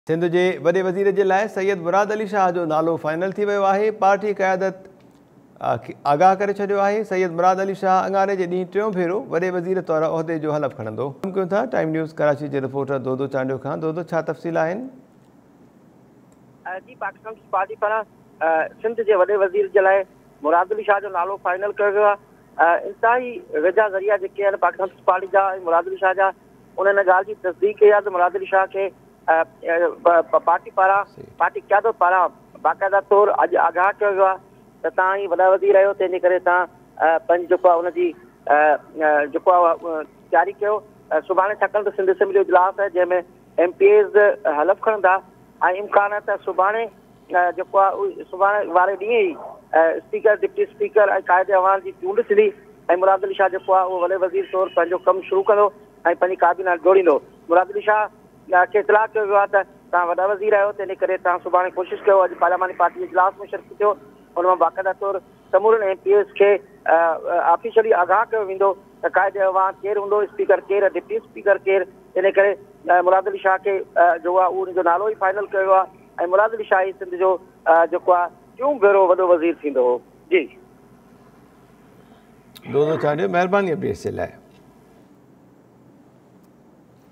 सिंध जे वॾे वज़ीर जे लाइ सैयद मुराद अली शाह जो नालो फाइनल थी वियो आहे। पार्टी क़यादत आगाह करे छॾियो आहे। सैयद मुराद अली शाह अंगारे जे ॾींहुं टियों भेरो वॾे वज़ीर तौरु उहिदे जो हलफ़ खणंदो। कयूं था टाइम न्यूज़ कराची जे रिपोर्टर दोदो चांडियो खां। दोदो, छा तफ़सील आहिनि? जी, पाकिस्तान पार्टी पारां सिंध जे वॾे वज़ीर जे लाइ मुराद अली शाह जो नालो फाइनल कयो वियो आहे। इंतिहाई वेझा ज़रिया जेके आहिनि पाकिस्तान पार्टी जा मुराद अली शाह जा, उन्हनि हिन ॻाल्हि जी तस्दीक कई आहे त मुराद अली शाह खे पार्टी पारां पार्टी क़यादत पारां बाक़ाइदा तौरु अॼु आगाह कयो वियो आहे त तव्हां ई वॾा वज़ीर आहियो, तंहिंजे करे तव्हां पंहिंजो जेको आहे उनजी जेको आहे तयारी कयो। सुभाणे छाकाणि त सिंध असेंबली जो इजलास आहे जंहिंमें MPAs हलफ़ खणंदा ऐं इम्कान आहे त सुभाणे जेको आहे सुभाणे वारे ॾींहुं ई स्पीकर, डिप्टी स्पीकर ऐं क़ाइदे अवाम जी चूंड थींदी ऐं मुराद अली शाह जेको आहे उहो वॾे वज़ीर तौरु पंहिंजो कमु शुरू कंदो ऐं पंहिंजी काबीना जोड़ींदो। मुराद अली शाह खे इतलाह कयो वियो आहे त तव्हां वॾा वज़ीर आहियो, तंहिंजे करे तव्हां सुभाणे कोशिशि कयो। अॼु पार्लियामानी पार्टी जे इजलास में शिरकत थियो, हुन मां बाक़ाइदा तौरु समूरनि MPAs खे ऑफिशियली आगाह कयो वेंदो त क़ाइदे अवाम केरु हूंदो, स्पीकर केरु, डिप्टी स्पीकर केरु। इन करे मुराद अली शाह खे जो आहे उहो उनजो नालो ई फाइनल कयो वियो आहे ऐं मुराद अली शाह ई सिंध जो जेको आहे टियों भेरो वॾो वज़ीर थींदो हो। जी दोदो चांडियो, महिरबानी अपडेट्स जे लाइ।